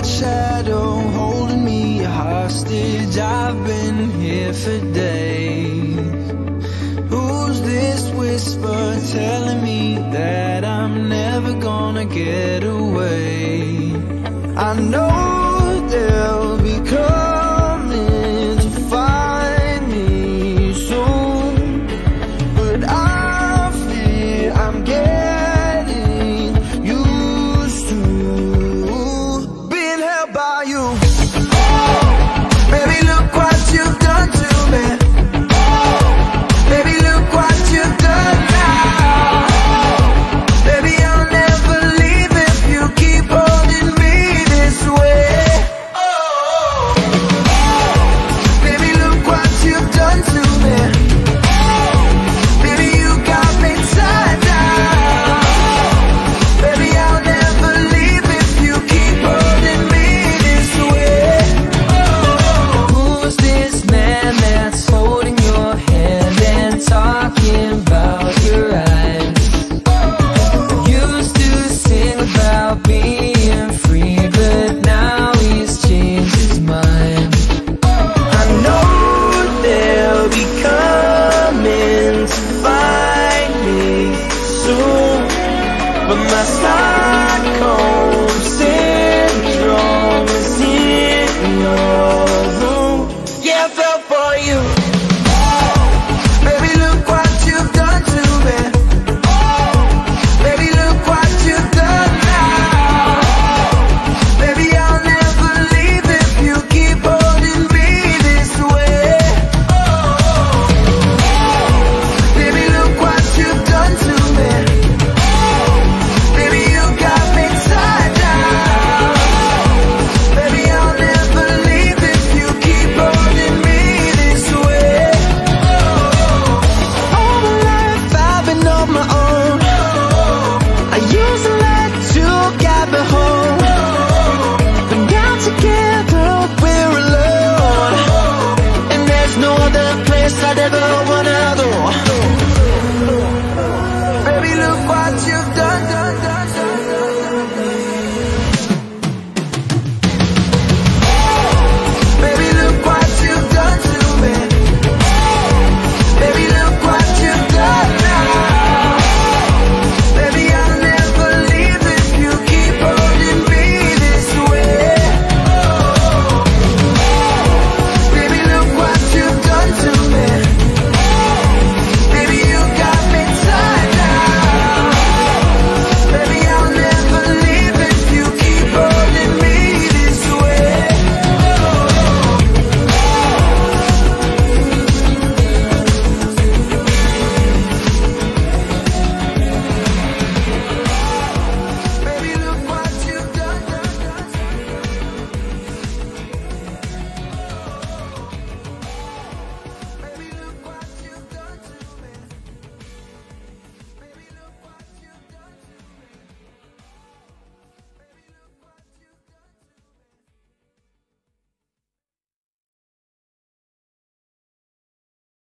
that shadow holding me hostage. I've been here for days. Who's this whisper telling me that I'm never gonna get away? I know they'll be coming to find me soon, but I fear I'm getting used to being held by you. Baby, look what you've done to me. Baby, look what you've done now. Baby, I'll never leave if you keep holding me this way. Baby, look what you've done to me. Baby, you got me tied down. Baby, I'll never leave if you keep holding me this way. Who's this man that's holding your hand and talking about your eyes? Used to sing about being free, but now he's changed his mind. I know they'll be coming to find me soon, but my Stockholm syndrome is in your room. Yeah, I fell for you. Baby, look what you've done to me. Baby, look what you've done now. Baby, I'll never leave if you keep holding me this way. Baby, look what you've done to me. Baby, you got me tied down. Baby, I'll never leave if you keep holding me this way. All my life I've been on my own. I used to let you get me home, but now together we're alone, and there's no other place I'd ever